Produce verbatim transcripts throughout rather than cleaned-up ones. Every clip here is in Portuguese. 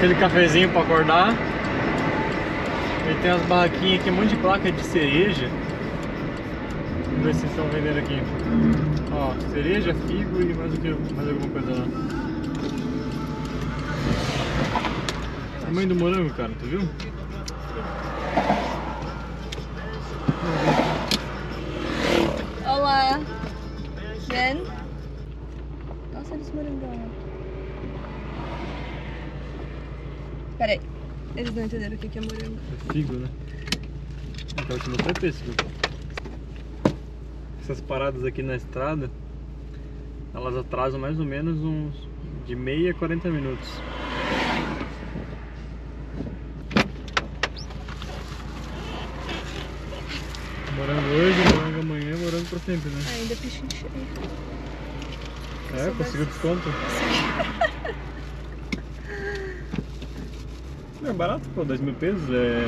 aquele cafezinho pra acordar. E tem as barraquinhas aqui, um monte de placa de cereja. Vamos ver se estão vendendo aqui. Ó, cereja, figo e mais, o que, mais alguma coisa lá. O tamanho do morango, cara, tu viu? Olá! Jen? Nossa, eles morangão. Peraí, eles não entenderam o que é morango. É figo, né? Então te mostrei pêssego. Essas paradas aqui na estrada, elas atrasam mais ou menos uns de meia a quarenta minutos. Morango hoje, morango amanhã, morango pra sempre, né? Ainda pichinchei. É, conseguiu desconto. É barato, pô, dois mil pesos é...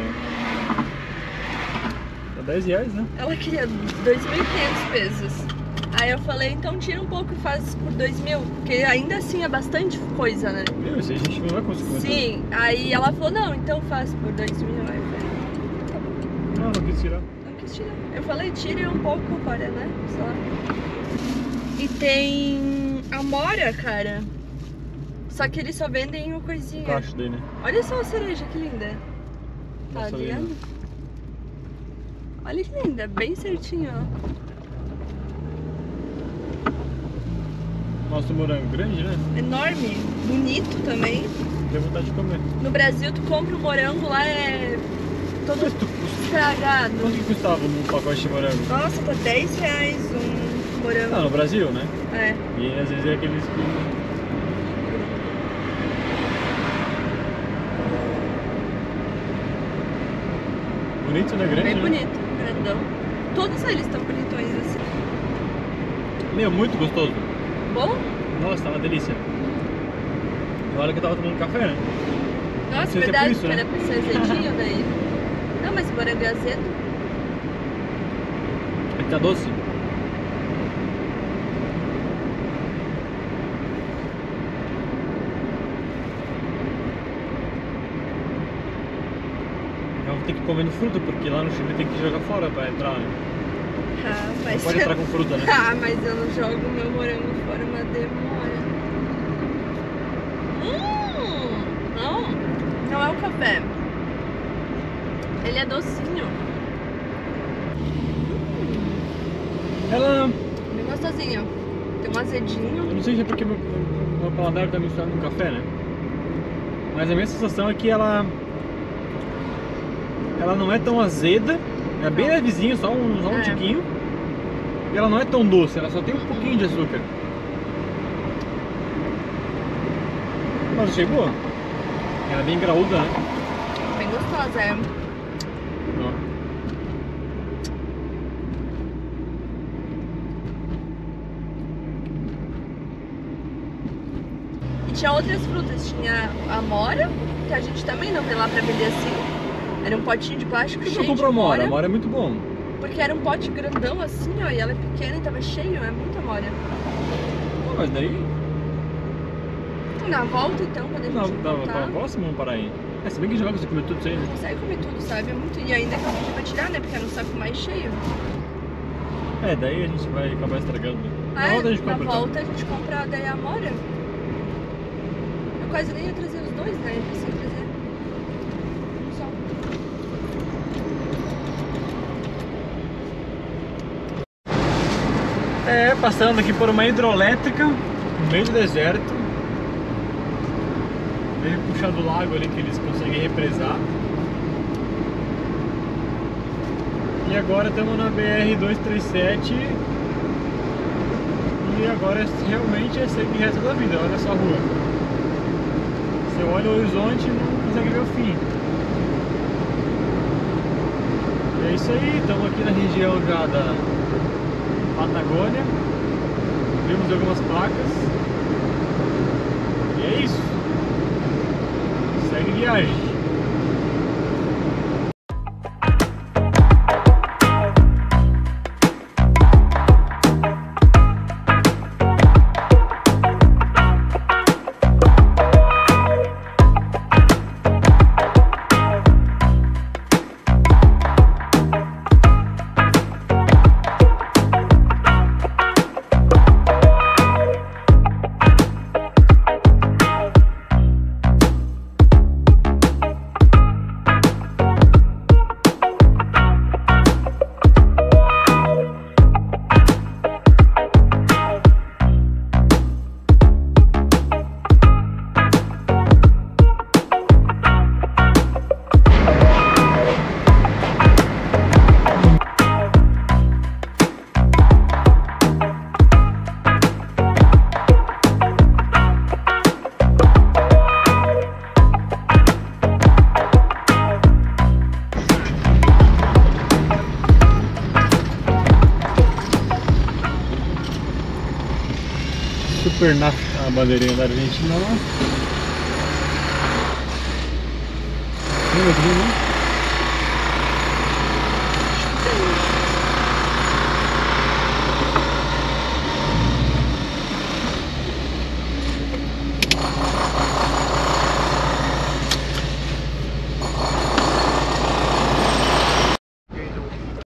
é dez reais, né? Ela queria dois mil e quinhentos pesos. Aí eu falei, então tira um pouco e faz por dois mil, porque ainda assim é bastante coisa, né? Meu, isso aí a gente não vai conseguir. Sim, aí ela falou, não, então faz por dois mil. Aí eu falei, tá bom. Não, não quis tirar. Não quis tirar. Eu falei, tire um pouco, para, né? Sei lá. E tem amora, cara. Só que eles só vendem uma coisinha. Cacho daí, né? Olha só a cereja, que linda. Tá Nossa, ligado? linda. Olha que linda, bem certinho, ó. Nossa, o morango grande, né? Enorme, bonito também. Deu vontade de comer. No Brasil, tu compra o morango lá, é todo Mas tu, estragado. quanto que custava um pacote de morango? Nossa, tá dez reais um morango. Ah, no Brasil, né? É. E às vezes é aqueles que... Bonito, né? Grande, Bem né? bonito, grandão. Todos eles estão bonitões assim. Meu, muito gostoso. Bom? Nossa, tá uma delícia. Na hora que eu tava tomando café, né? Nossa, sei se é verdade, por isso, que né? era pra ser azedinho daí. Não, mas morango é azedo. Ele tá doce. Eu vou ter que comer fruta, porque lá no Chile tem que jogar fora pra entrar, né? Ah, mas... Pode entrar com fruta, né? Ah, mas eu não jogo meu morango fora uma demora. Hum, não, não é o café. Ele é docinho. Ela... Bem gostosinho. Tem um azedinho. Eu não sei se é porque meu, meu paladar tá misturado com café, né? Mas a minha sensação é que ela... Ela não é tão azeda. É bem levezinho, só um, só um É. tiquinho. E ela não é tão doce, ela só tem um pouquinho de açúcar. Mas achei boa. Ela é bem graúda, né? Bem gostosa, é. Ó. E tinha outras frutas. Tinha a amora, que a gente também não vê lá pra vender assim. Era um potinho de plástico Por que cheio não de comprou amora? amora. Amora é muito bom. Porque era um pote grandão assim, ó, e ela é pequena e tava cheio, é muita amora. Pô, mas daí... Na volta então, quando a gente Não, tava, voltar, tava próximo, vamos parar aí. É, se bem que já vai você comer tudo isso aí, né? não consegue comer tudo, sabe? É muito... E ainda que eu pedi pra tirar, né? Porque era um saco mais cheio. É, daí a gente vai acabar estragando. Na É, volta a gente na compra. então. volta a gente compra daí a amora. Eu quase nem ia trazer os dois, né? Eu pensei em trazer um só. É, passando aqui por uma hidroelétrica, no meio do deserto. Veio puxar do lago ali que eles conseguem represar. E agora estamos na B R duzentos e trinta e sete. E agora realmente é seguir o resto da vida, olha só a rua. Você olha o horizonte e não consegue ver o fim. E é isso aí, estamos aqui na região já da Patagônia. Vimos algumas placas. E é isso. Segue viagem. super nafta, a bandeirinha da Argentina lá. Lembra aqui, né?